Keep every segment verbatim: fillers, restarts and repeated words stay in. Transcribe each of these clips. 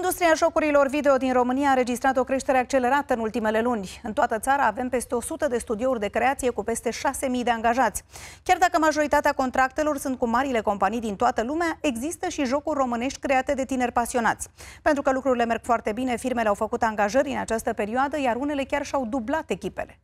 Industria jocurilor video din România a înregistrat o creștere accelerată în ultimele luni. În toată țara avem peste o sută de studiouri de creație cu peste șase mii de angajați. Chiar dacă majoritatea contractelor sunt cu marile companii din toată lumea, există și jocuri românești create de tineri pasionați. Pentru că lucrurile merg foarte bine, firmele au făcut angajări în această perioadă, iar unele chiar și-au dublat echipele.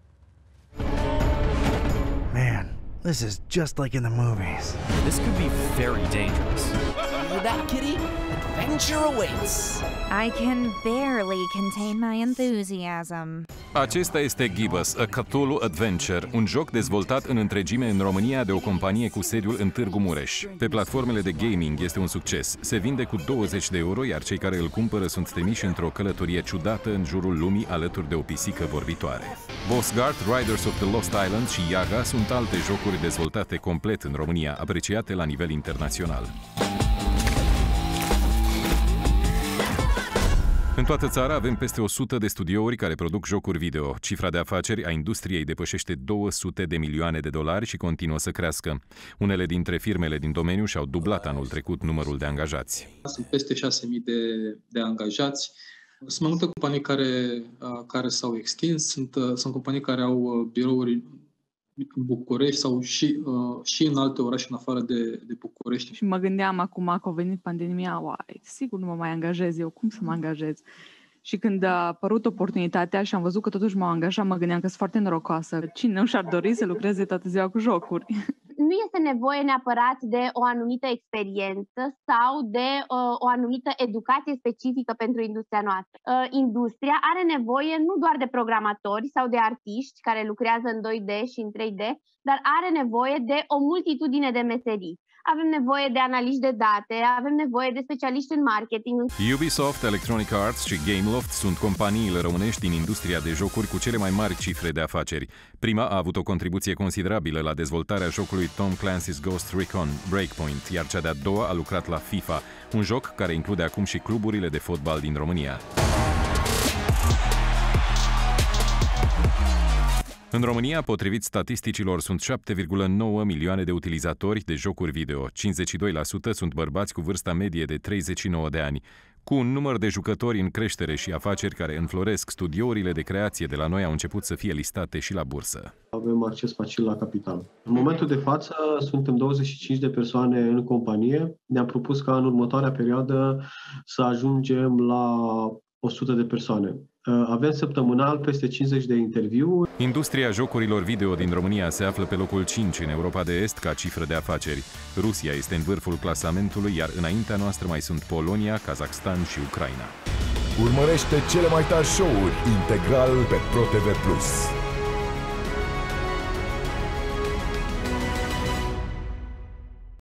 Man, this is just like in the movies. This could be very dangerous. Hear that, kitty? Adventure awaits. I can barely contain my enthusiasm. Acesta este Gibbous, A Cthulhu Adventure, un joc dezvoltat în întregime în România de o companie cu sediul în Târgu Mureș. Pe platformele de gaming este un succes. Se vinde cu douăzeci de euro, iar cei care îl cumpără sunt trimiși într-o călătorie ciudată în jurul lumii alături de o pisică vorbitoare. Boss Guard, Riders of the Lost Island și Yaga sunt alte jocuri dezvoltate complet în România, apreciate la nivel internațional. În toată țara avem peste o sută de studiouri care produc jocuri video. Cifra de afaceri a industriei depășește două sute de milioane de dolari și continuă să crească. Unele dintre firmele din domeniu și-au dublat anul trecut numărul de angajați. Sunt peste șase mii de, de angajați. Sunt mai multe companii care, care s-au extins, sunt, sunt companii care au birouri în București sau și, uh, și în alte orașe în afară de, de București. Și mă gândeam acum că a venit pandemia, uai, sigur nu mă mai angajez eu, cum să mă angajez? Și când a apărut oportunitatea și am văzut că totuși m-au angajat, mă gândeam că sunt foarte norocoasă. Cine nu și-ar dori să lucreze toată ziua cu jocuri? Nu este nevoie neapărat de o anumită experiență sau de uh, o anumită educație specifică pentru industria noastră. Uh, industria are nevoie nu doar de programatori sau de artiști care lucrează în doi D și în trei D, dar are nevoie de o multitudine de meserii. Avem nevoie de analiști de date, avem nevoie de specialiști în marketing. Ubisoft, Electronic Arts și Gameloft sunt companiile românești din industria de jocuri cu cele mai mari cifre de afaceri. Prima a avut o contribuție considerabilă la dezvoltarea jocului Tom Clancy's Ghost Recon Breakpoint, iar cea de-a doua a lucrat la FIFA, un joc care include acum și cluburile de fotbal din România. În România, potrivit statisticilor, sunt șapte virgulă nouă milioane de utilizatori de jocuri video. cincizeci și doi la sută sunt bărbați cu vârsta medie de treizeci și nouă de ani. Cu un număr de jucători în creștere și afaceri care înfloresc, studiourile de creație de la noi au început să fie listate și la bursă. Avem acces facil la capital. În momentul de față suntem douăzeci și cinci de persoane în companie. Ne-am propus ca în următoarea perioadă să ajungem la o sută de persoane. Avem săptămânal peste cincizeci de interviuri. Industria jocurilor video din România se află pe locul cinci în Europa de Est ca cifră de afaceri. Rusia este în vârful clasamentului, iar înaintea noastră mai sunt Polonia, Kazakhstan și Ucraina. Urmărește cele mai tari show-uri integral pe ProTV plus.